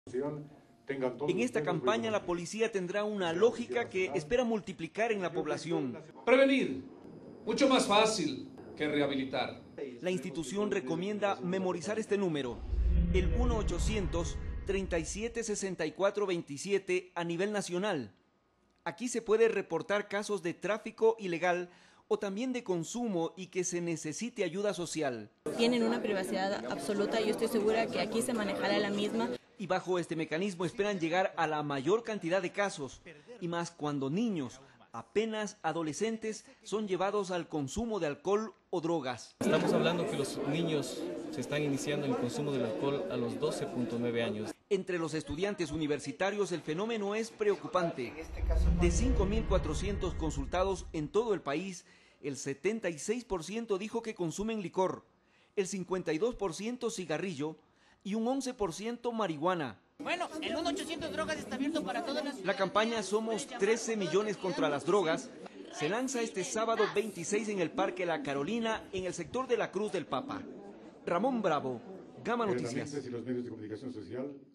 En esta campaña la policía tendrá una lógica que espera multiplicar en la población. Prevenir, mucho más fácil que rehabilitar. La institución recomienda memorizar este número, el 1-800-37-64-27 a nivel nacional. Aquí se puede reportar casos de tráfico ilegal o también de consumo y que se necesite ayuda social. Tienen una privacidad absoluta y yo estoy segura que aquí se manejará la misma. Y bajo este mecanismo esperan llegar a la mayor cantidad de casos, y más cuando niños, apenas adolescentes, son llevados al consumo de alcohol o drogas. Estamos hablando que los niños se están iniciando en el consumo del alcohol a los 12.9 años. Entre los estudiantes universitarios el fenómeno es preocupante. De 5.400 consultados en todo el país, el 76% dijo que consumen licor, el 52% cigarrillo y un 11% marihuana. Bueno, el 1-800 drogas está abierto para todas las... La campaña Somos 13 millones contra las drogas se lanza este sábado 26 en el Parque La Carolina, en el sector de la Cruz del Papa. Ramón Bravo, Gama Noticias. Y los medios de comunicación social